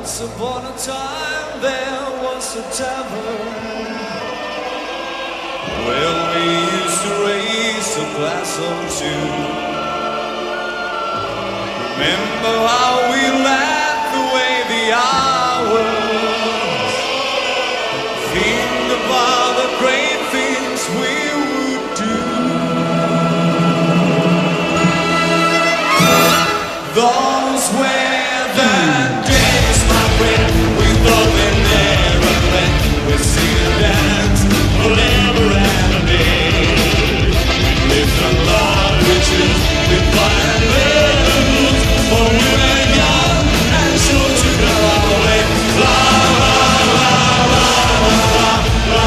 Once upon a time there was a tavern where we used to raise a glass or two. Remember how we laughed away the hours, think about the great things we would do. Those were the days, my friend, we thought they never end. We sing and dance forever and a day. Live the Lord riches with fire and levels, for we were young and sure to go our way. La la la la la la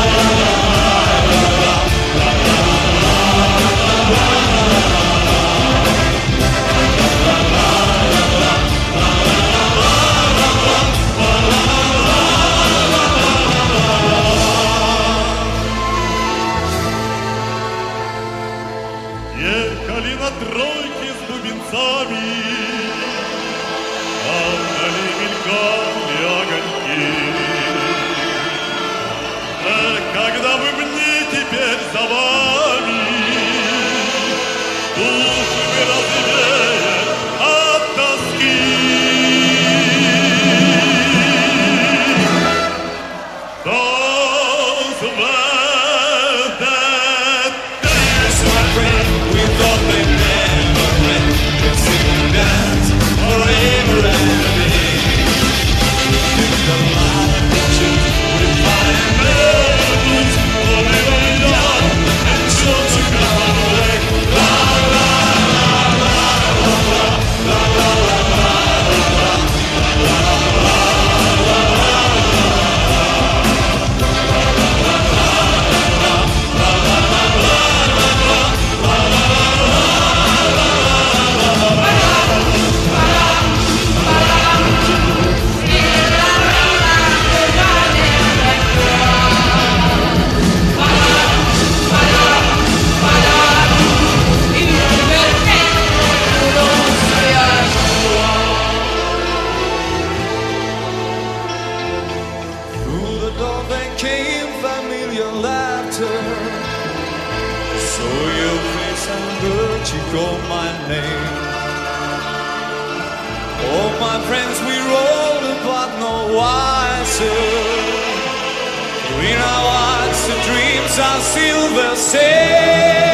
Ехали на тройке с бубенцами, а вдали мелькали огоньки. Когда бы мне теперь за вами души развеять от тоски. Those were the days, my friend, we thought they never end. We sing and dance forever and a day. Live the life with fire and levels, for we were young and sure to go our way. La la la la la la la la Through the door there came familiar laughter. I saw your face and heard you call my name. All my friends, we rolled apart, no wiser. In our hearts, the dreams are still the same.